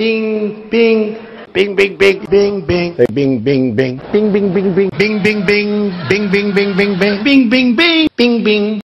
Bing, bing. Bing, bing, bing, bing, bing. Say bing, bing, bing. Bing, bing, bing, bing. Bing, bing, bing. Bing, bing, bing, bing, bing. Bing, bing, bing. Bing, bing.